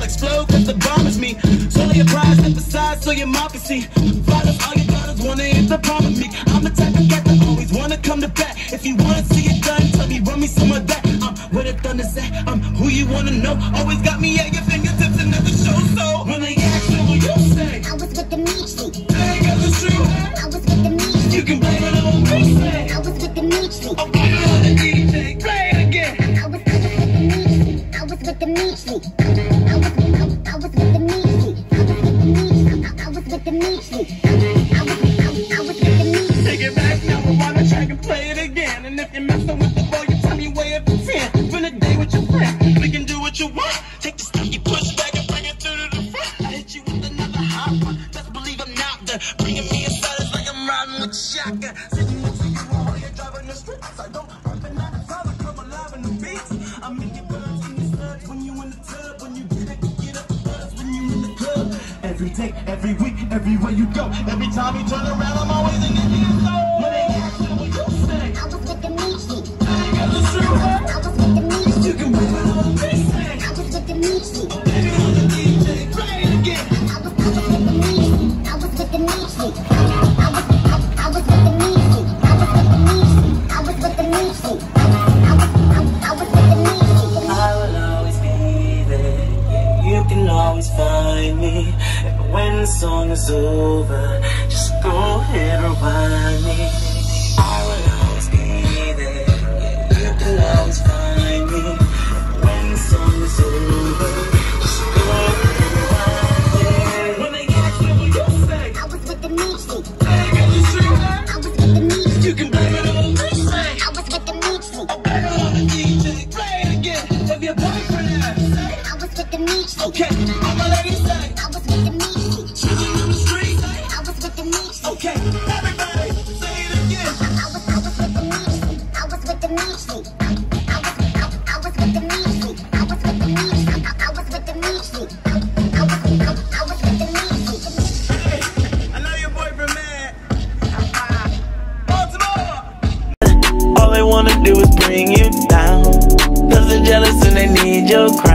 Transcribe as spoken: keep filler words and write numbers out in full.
explode cause the bomb is me. Swallow your pride, step aside so your mouth can see. Fathers, all your daughters wanna hit the palm with me. I'm the type of cat that always wanna come to bat. If you wanna see it done, tell me, run me some of that. I'm where the thunder's at, I'm who you wanna know. Always got me at your fingertips and never show. So when they ask me what you say, I was with Dimitrireeves. That ain't got the truth. I was with Dimitrireeves. You can blame it on me. I was with Dimitrireeves. I'm putting on the D J, play it again. I was, I was with Dimitrireeves. I was with Dimitrireeves. I was, I, I was with Dimitrireeves. I was with Dimitrireeves. I was with Dimitrireeves. I was, I, I was with Dimitrireeves. Take it back now, I wanna track and play it again. And if you're messing with the ball, you tell me way up to ten. Spend a day with your friend, we can do what you want. Take the stuff you push back and bring it to the front. I hit you with another hot one, just believe I'm not done. Bringing me inside, it's like I'm riding with a shotgun. Sitting next to you while you're driving the streets. I don't rapping out the time, I come alive in the beats. I make it buzz in the studs when you in the tub. When you get it, get up the buzz when you in the club. Every day, every week, everywhere you go. Every time you turn around, I'm always in the end zone. When they ask you what you say, I was with Dimitrireeves. I ain't got the truth. I was with Dimitrireeves. You can wait it on me. I was with Dimitrireeves. Oh, baby, on the D J, play it again. I was, I was with Dimitrireeves. I was with Dimitrireeves. I was, I, I was with Dimitrireeves. I was with Dimitrireeves. I was with Dimitrireeves. I was, I, I was with Dimitrireeves. I will always be there. Yeah, you can always find me. And when the song is over, just go ahead and rewind me. I will always be there. Yeah, you can always find me. When the song is over, just go ahead and rewind me. When they ask you what you say, I was with Dimitrireeves. I ain't got the truth. I was with Dimitrireeves. You can blame it on me. I was with Dimitrireeves. I'm better on the D J, play it again. If your boyfriend asks, say, I was with Dimitrireeves. Okay, all my ladies say, I was with Dimitrireeves. Children on the street, I was with Dimitrireeves. Okay, everybody, say it again. I was, I was with Dimitrireeves. I was with Dimitrireeves. I was, I, I was with Dimitrireeves. I was with Dimitrireeves. I, I was with Dimitrireeves. I was, I, I was with Dimitrireeves. Hey, I know your boyfriend mad. Baltimore. All they wanna do is bring you down. Cause they're jealous and they need your crown.